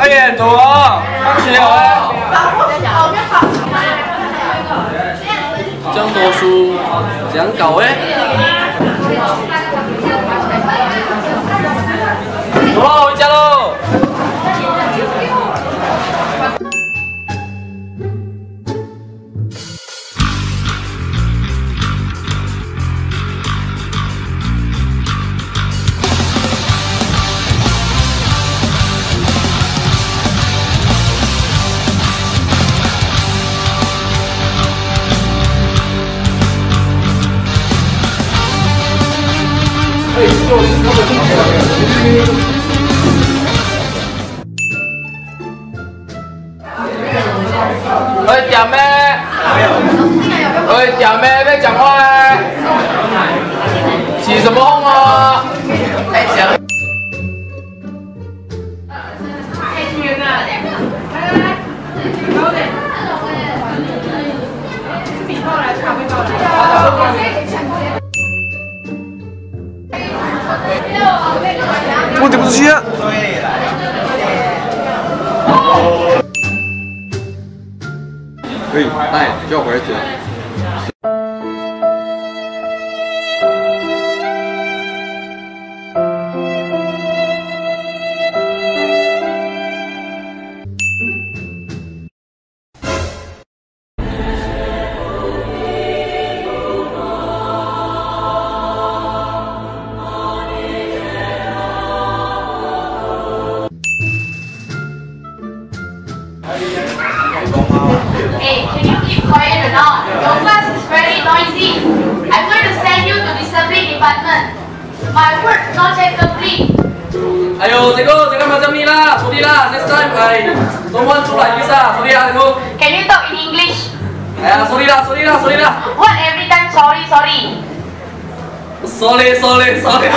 点，走啊！放学了。这样多书，这样搞诶？走喽，回家喽！ 喂，屌妹！喂，屌妹，别讲话嘞！起什么哄啊？哎，讲。我点不出去啊！可以，来，叫我回来捡。 Hey, can you keep quiet or not? Your class is very noisy. I'm going to send you to discipline department. My work not yet complete. 哎呦，这个macam ni lah, sorry lah. Next time, don't want to like this lah. Sorry lah, Can you talk in English? Sorry lah. What every time sorry? Sorry.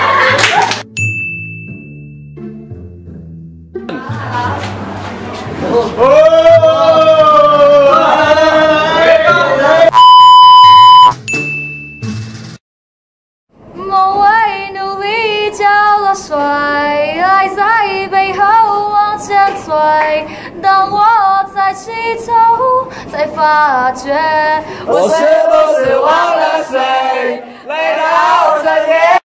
爱在背后往前追，当我再起头，才发觉我是不是忘了谁？累到3天。